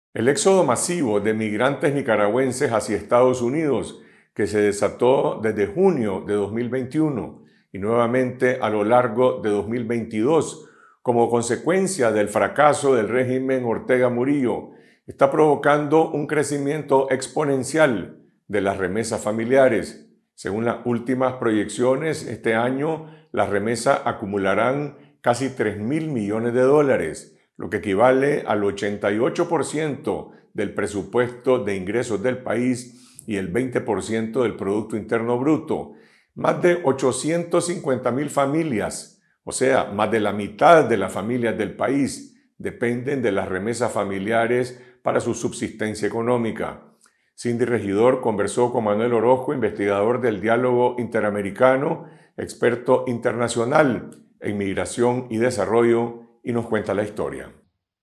El éxodo masivo de migrantes nicaragüenses hacia Estados Unidos, que se desató desde junio de 2021 y nuevamente a lo largo de 2022 como consecuencia del fracaso del régimen Ortega Murillo, está provocando un crecimiento exponencial de las remesas familiares. Según las últimas proyecciones, este año las remesas acumularán casi 3.000 millones de dólares, lo que equivale al 88% del presupuesto de ingresos del país y el 20% del Producto Interno Bruto. Más de 850.000 familias, o sea, más de la mitad de las familias del país, dependen de las remesas familiares para su subsistencia económica. Cindy Regidor conversó con Manuel Orozco, investigador del Diálogo Interamericano, experto internacional en migración y desarrollo, y nos cuenta la historia.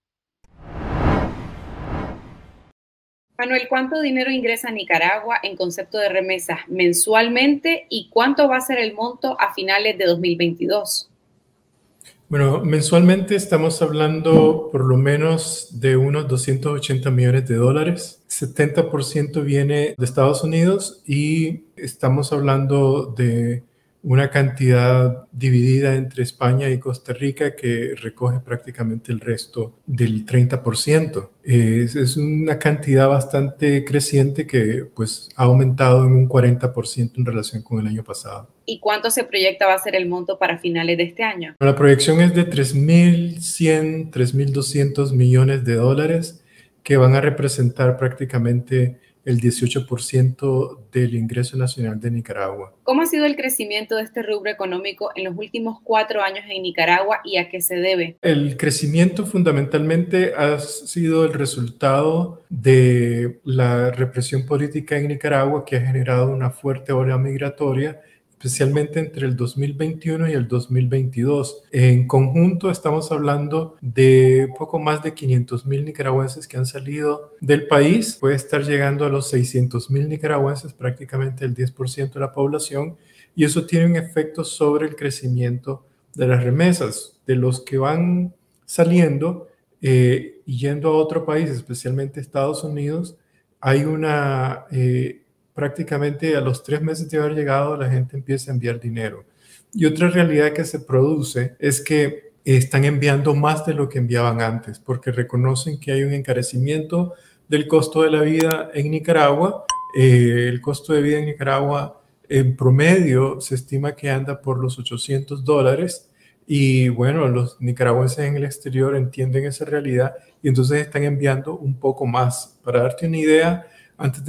Manuel, ¿cuánto dinero ingresa a Nicaragua en concepto de remesas mensualmente y cuánto va a ser el monto a finales de 2022? Bueno, mensualmente estamos hablando por lo menos de unos 280 millones de dólares. 70% viene de Estados Unidos y estamos hablando de una cantidad dividida entre España y Costa Rica que recoge prácticamente el resto del 30%. Es una cantidad bastante creciente que pues ha aumentado en un 40% en relación con el año pasado. ¿Y cuánto se proyecta va a ser el monto para finales de este año? La proyección es de 3.100, 3.200 millones de dólares que van a representar prácticamente el 18% del ingreso nacional de Nicaragua. ¿Cómo ha sido el crecimiento de este rubro económico en los últimos 4 años en Nicaragua y a qué se debe? El crecimiento fundamentalmente ha sido el resultado de la represión política en Nicaragua que ha generado una fuerte ola migratoria, especialmente entre el 2021 y el 2022. En conjunto estamos hablando de poco más de 500,000 nicaragüenses que han salido del país. Puede estar llegando a los 600,000 nicaragüenses, prácticamente el 10% de la población, y eso tiene un efecto sobre el crecimiento de las remesas, de los que van saliendo y yendo a otro país, especialmente Estados Unidos. Hay una prácticamente a los 3 meses de haber llegado, la gente empieza a enviar dinero. Y otra realidad que se produce es que están enviando más de lo que enviaban antes, porque reconocen que hay un encarecimiento del costo de la vida en Nicaragua. El costo de vida en Nicaragua en promedio se estima que anda por los $800 y bueno, los nicaragüenses en el exterior entienden esa realidad y entonces están enviando un poco más. Para darte una idea, antes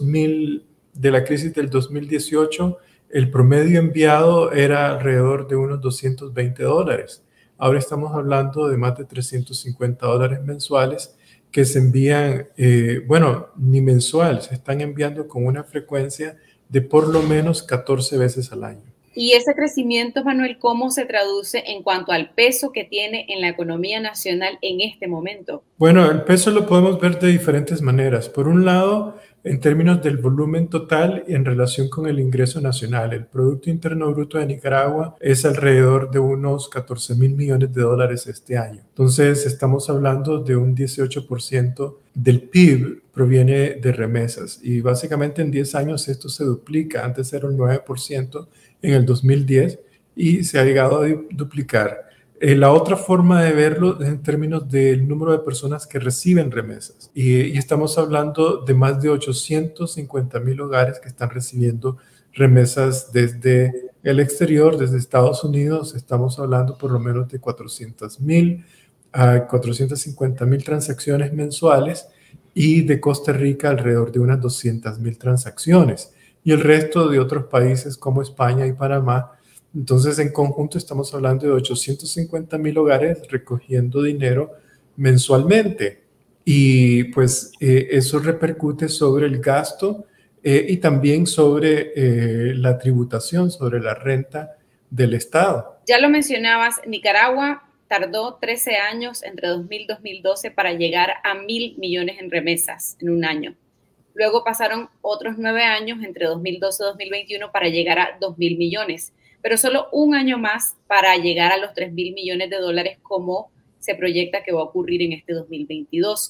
de la crisis del 2018, el promedio enviado era alrededor de unos $220. Ahora estamos hablando de más de $350 mensuales que se envían, bueno, ni mensual, se están enviando con una frecuencia de por lo menos 14 veces al año. Y ese crecimiento, Manuel, ¿cómo se traduce en cuanto al peso que tiene en la economía nacional en este momento? Bueno, el peso lo podemos ver de diferentes maneras. Por un lado, en términos del volumen total en relación con el ingreso nacional. El Producto Interno Bruto de Nicaragua es alrededor de unos 14,000 millones de dólares este año. Entonces, estamos hablando de un 18% del PIB proviene de remesas y básicamente en 10 años esto se duplica. Antes era un 9% en el 2010 y se ha llegado a duplicar. La otra forma de verlo es en términos del número de personas que reciben remesas. Y estamos hablando de más de 850,000 hogares que están recibiendo remesas desde el exterior, desde Estados Unidos. Estamos hablando por lo menos de 400,000 a 450,000 transacciones mensuales y de Costa Rica alrededor de unas 200,000 transacciones. Y el resto de otros países como España y Panamá. Entonces, en conjunto estamos hablando de 850,000 hogares recogiendo dinero mensualmente. Y pues eso repercute sobre el gasto y también sobre la tributación, sobre la renta del Estado. Ya lo mencionabas, Nicaragua tardó 13 años entre 2000 y 2012 para llegar a 1.000 millones en remesas en un año. Luego pasaron otros 9 años entre 2012 y 2021 para llegar a 2.000 millones, pero solo un año más para llegar a los 3.000 millones de dólares como se proyecta que va a ocurrir en este 2022.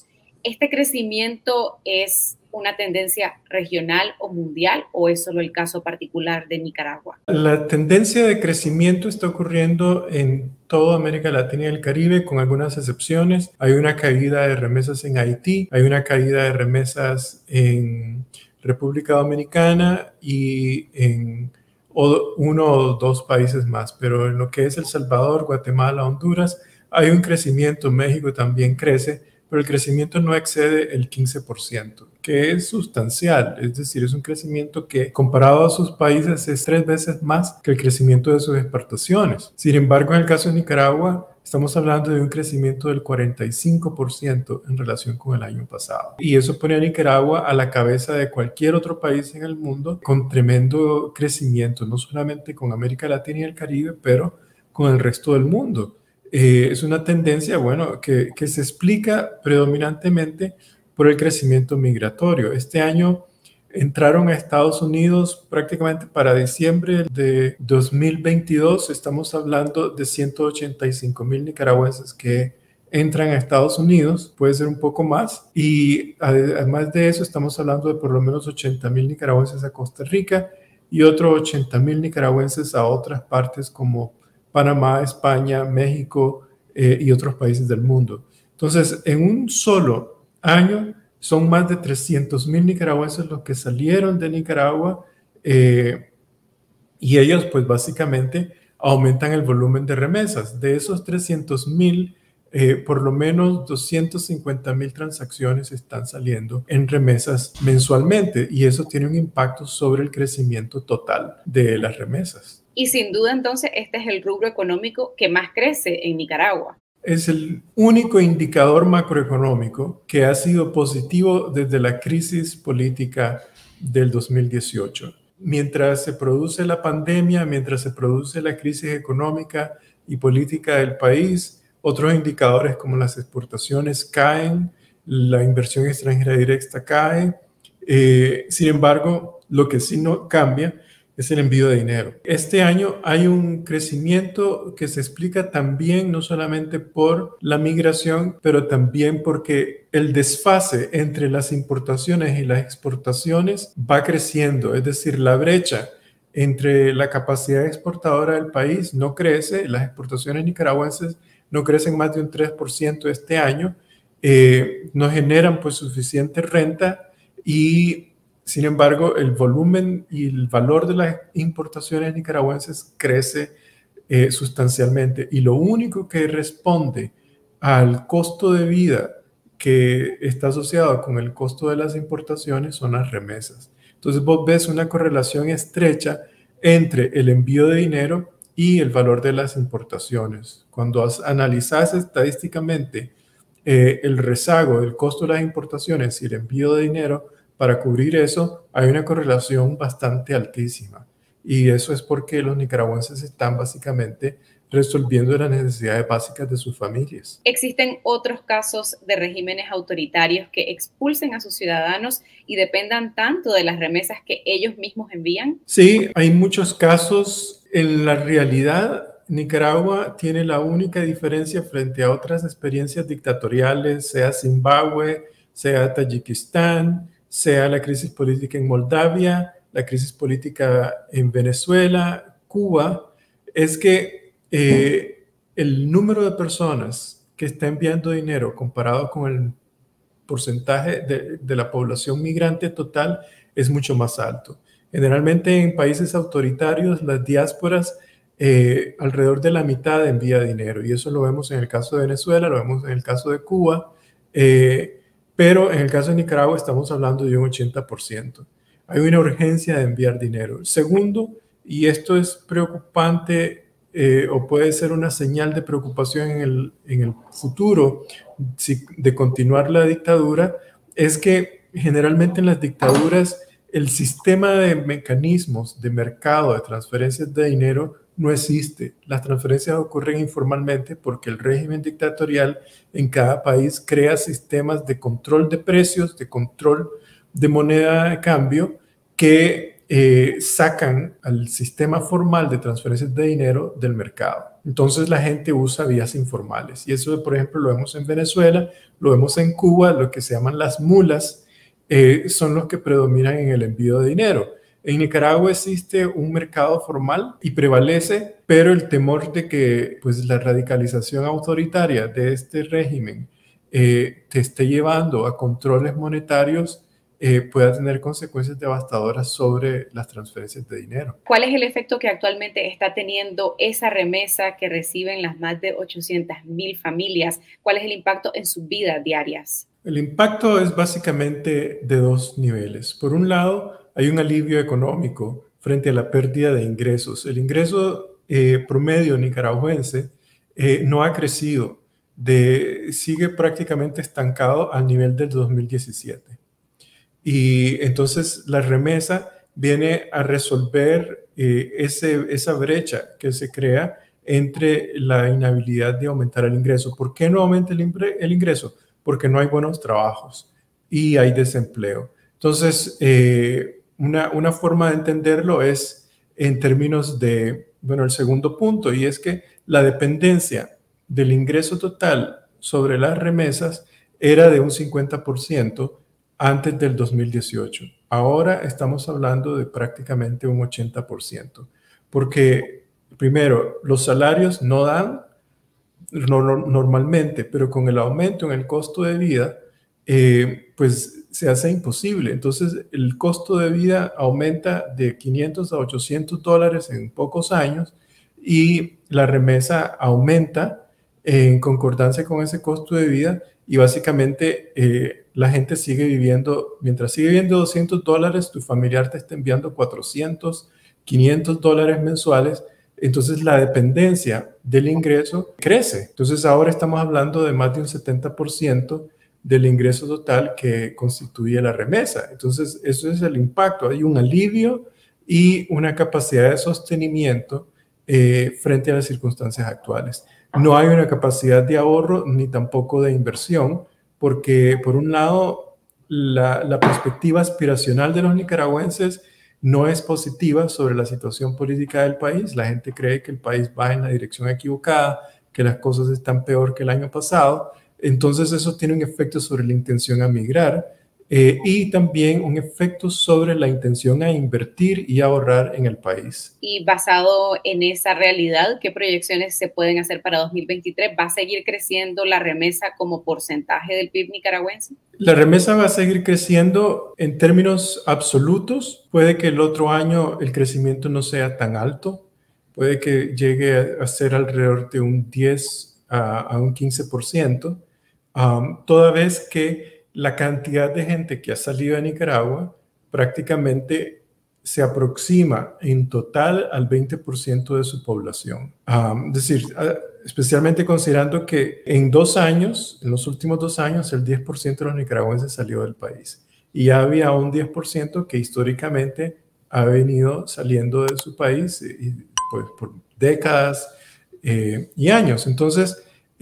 ¿Este crecimiento es una tendencia regional o mundial o es solo el caso particular de Nicaragua? La tendencia de crecimiento está ocurriendo en toda América Latina y el Caribe, con algunas excepciones. Hay una caída de remesas en Haití, hay una caída de remesas en República Dominicana y en uno o dos países más, pero en lo que es El Salvador, Guatemala, Honduras, hay un crecimiento. México también crece, pero el crecimiento no excede el 15%, que es sustancial. Es decir, es un crecimiento que, comparado a sus países, es 3 veces más que el crecimiento de sus exportaciones. Sin embargo, en el caso de Nicaragua, estamos hablando de un crecimiento del 45% en relación con el año pasado. Y eso pone a Nicaragua a la cabeza de cualquier otro país en el mundo con tremendo crecimiento, no solamente con América Latina y el Caribe, pero con el resto del mundo. Es una tendencia, bueno, que se explica predominantemente por el crecimiento migratorio. Este año entraron a Estados Unidos prácticamente para diciembre de 2022. Estamos hablando de 185,000 nicaragüenses que entran a Estados Unidos, puede ser un poco más. Y además de eso, estamos hablando de por lo menos 80,000 nicaragüenses a Costa Rica y otros 80,000 nicaragüenses a otras partes como Panamá, España, México y otros países del mundo. Entonces, en un solo año son más de 300,000 nicaragüenses los que salieron de Nicaragua y ellos pues básicamente aumentan el volumen de remesas. De esos 300,000, por lo menos 250,000 transacciones están saliendo en remesas mensualmente y eso tiene un impacto sobre el crecimiento total de las remesas. Y sin duda, entonces, este es el rubro económico que más crece en Nicaragua. Es el único indicador macroeconómico que ha sido positivo desde la crisis política del 2018. Mientras se produce la pandemia, mientras se produce la crisis económica y política del país, otros indicadores como las exportaciones caen, la inversión extranjera directa cae. Sin embargo, lo que sí no cambia es el envío de dinero. Este año hay un crecimiento que se explica también no solamente por la migración, pero también porque el desfase entre las importaciones y las exportaciones va creciendo. Es decir, la brecha entre la capacidad exportadora del país no crece. Las exportaciones nicaragüenses no crecen más de un 3% este año. No generan pues suficiente renta y sin embargo, el volumen y el valor de las importaciones nicaragüenses crece sustancialmente y lo único que responde al costo de vida que está asociado con el costo de las importaciones son las remesas. Entonces vos ves una correlación estrecha entre el envío de dinero y el valor de las importaciones. Cuando analizas estadísticamente el rezago del costo de las importaciones y el envío de dinero, para cubrir eso hay una correlación bastante altísima y eso es porque los nicaragüenses están básicamente resolviendo las necesidades básicas de sus familias. ¿Existen otros casos de regímenes autoritarios que expulsen a sus ciudadanos y dependan tanto de las remesas que ellos mismos envían? Sí, hay muchos casos. En la realidad, Nicaragua tiene la única diferencia frente a otras experiencias dictatoriales, sea Zimbabue, sea Tayikistán, sea la crisis política en Moldavia, la crisis política en Venezuela, Cuba, es que el número de personas que está enviando dinero comparado con el porcentaje de la población migrante total es mucho más alto. Generalmente en países autoritarios las diásporas alrededor de la mitad envía dinero y eso lo vemos en el caso de Venezuela, lo vemos en el caso de Cuba, pero en el caso de Nicaragua estamos hablando de un 80%. Hay una urgencia de enviar dinero. Segundo, y esto es preocupante o puede ser una señal de preocupación en el futuro de continuar la dictadura, es que generalmente en las dictaduras el sistema de mecanismos de mercado de transferencias de dinero no existe. Las transferencias ocurren informalmente porque el régimen dictatorial en cada país crea sistemas de control de precios, de control de moneda de cambio que sacan al sistema formal de transferencias de dinero del mercado. Entonces la gente usa vías informales. Y eso, por ejemplo, lo vemos en Venezuela, lo vemos en Cuba, lo que se llaman las mulas, son los que predominan en el envío de dinero. En Nicaragua existe un mercado formal y prevalece, pero el temor de que pues, la radicalización autoritaria de este régimen te esté llevando a controles monetarios pueda tener consecuencias devastadoras sobre las transferencias de dinero. ¿Cuál es el efecto que actualmente está teniendo esa remesa que reciben las más de 800,000 familias? ¿Cuál es el impacto en sus vidas diarias? El impacto es básicamente de dos niveles. Por un lado, hay un alivio económico frente a la pérdida de ingresos. El ingreso promedio nicaragüense no ha crecido, sigue prácticamente estancado al nivel del 2017. Y entonces la remesa viene a resolver esa brecha que se crea entre la inhabilidad de aumentar el ingreso. ¿Por qué no aumenta el ingreso? Porque no hay buenos trabajos y hay desempleo. Entonces, una forma de entenderlo es en términos de, bueno, el segundo punto, y es que la dependencia del ingreso total sobre las remesas era de un 50% antes del 2018. Ahora estamos hablando de prácticamente un 80%, porque primero, los salarios no dan normalmente, pero con el aumento en el costo de vida, pues se hace imposible. Entonces, el costo de vida aumenta de 500 a 800 dólares en pocos años y la remesa aumenta en concordancia con ese costo de vida y básicamente la gente sigue viviendo, mientras sigue viviendo 200 dólares, tu familiar te está enviando 400, 500 dólares mensuales. Entonces la dependencia del ingreso crece. Entonces ahora estamos hablando de más de un 70% del ingreso total que constituye la remesa. Entonces eso es el impacto. Hay un alivio y una capacidad de sostenimiento frente a las circunstancias actuales. No hay una capacidad de ahorro ni tampoco de inversión, porque por un lado la perspectiva aspiracional de los nicaragüenses no es positiva sobre la situación política del país. La gente cree que el país va en la dirección equivocada, que las cosas están peor que el año pasado. Entonces eso tiene un efecto sobre la intención a migrar y también un efecto sobre la intención a invertir y ahorrar en el país. Y basado en esa realidad, ¿qué proyecciones se pueden hacer para 2023? ¿Va a seguir creciendo la remesa como porcentaje del PIB nicaragüense? La remesa va a seguir creciendo en términos absolutos. Puede que el otro año el crecimiento no sea tan alto. Puede que llegue a ser alrededor de un 10 a un 15%, toda vez que la cantidad de gente que ha salido de Nicaragua prácticamente se aproxima en total al 20% de su población. Es decir, especialmente considerando que en los últimos 2 años, el 10% de los nicaragüenses salió del país. Y ya había un 10% que históricamente ha venido saliendo de su país pues, por décadas y años. Entonces,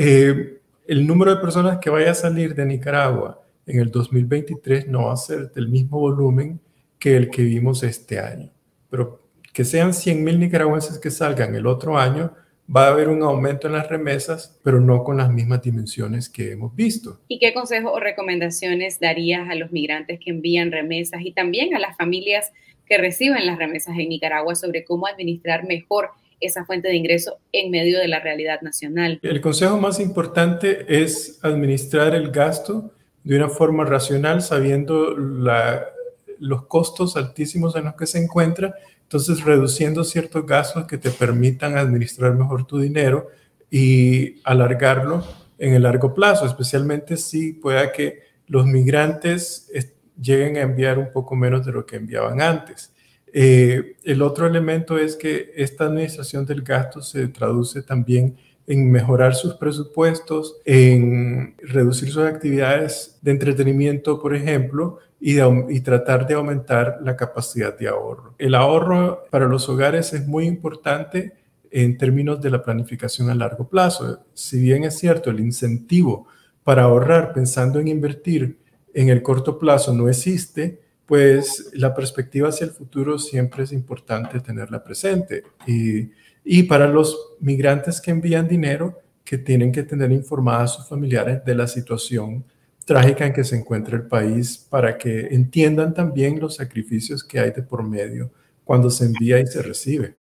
el número de personas que vaya a salir de Nicaragua en el 2023 no va a ser del mismo volumen que el que vimos este año. Pero que sean 100,000 nicaragüenses que salgan el otro año, va a haber un aumento en las remesas, pero no con las mismas dimensiones que hemos visto. ¿Y qué consejos o recomendaciones darías a los migrantes que envían remesas y también a las familias que reciben las remesas en Nicaragua sobre cómo administrar mejor esa fuente de ingreso en medio de la realidad nacional? El consejo más importante es administrar el gasto de una forma racional, sabiendo los costos altísimos en los que se encuentra, entonces reduciendo ciertos gastos que te permitan administrar mejor tu dinero y alargarlo en el largo plazo, especialmente si pueda que los migrantes lleguen a enviar un poco menos de lo que enviaban antes. El otro elemento es que esta administración del gasto se traduce también en mejorar sus presupuestos, en reducir sus actividades de entretenimiento, por ejemplo, y tratar de aumentar la capacidad de ahorro. El ahorro para los hogares es muy importante en términos de la planificación a largo plazo. Si bien es cierto, el incentivo para ahorrar pensando en invertir en el corto plazo no existe, pues la perspectiva hacia el futuro siempre es importante tenerla presente. Y y para los migrantes que envían dinero, que tienen que tener informadas a sus familiares de la situación trágica en que se encuentra el país para que entiendan también los sacrificios que hay de por medio cuando se envía y se recibe.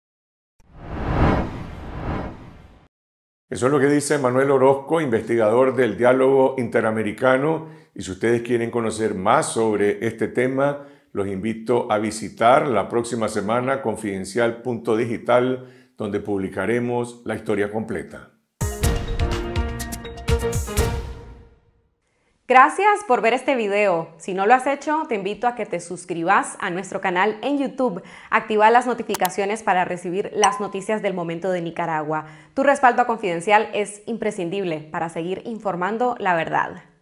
Eso es lo que dice Manuel Orozco, investigador del Diálogo Interamericano. Y si ustedes quieren conocer más sobre este tema, los invito a visitar la próxima semana confidencial.digital, donde publicaremos la historia completa. Gracias por ver este video. Si no lo has hecho, te invito a que te suscribas a nuestro canal en YouTube. Activa las notificaciones para recibir las noticias del momento de Nicaragua. Tu respaldo a Confidencial es imprescindible para seguir informando la verdad.